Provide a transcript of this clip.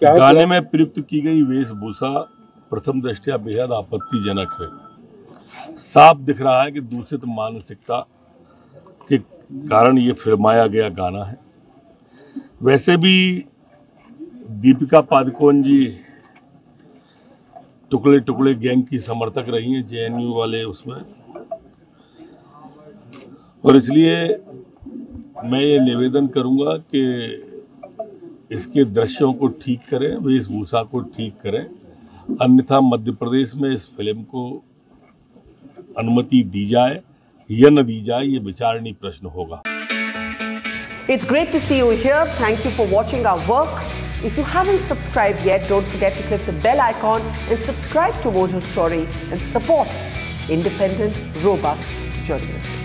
गाने में प्रयुक्त की गई वेशभूषा प्रथम दृष्टया बेहद आपत्तिजनक है। साफ दिख रहा है कि दूषित मानसिकता के कारण ये फिल्माया गया गाना है। वैसे भी दीपिका पादुकोण जी टुकड़े टुकड़े गैंग की समर्थक रही हैं, जेएनयू वाले उसमें, और इसलिए मैं ये निवेदन करूंगा कि इसके दृश्यों को ठीक करें, वेशभूषा को ठीक करें, अन्यथा मध्य प्रदेश में इस फिल्म को अनुमति दी जाए या न दी जाए, ये विचारणीय प्रश्न होगा। It's great to see you here. Thank you for watching our work. If you haven't subscribed yet, don't forget to click the bell icon and subscribe to Mojo Story and support independent, robust journalism.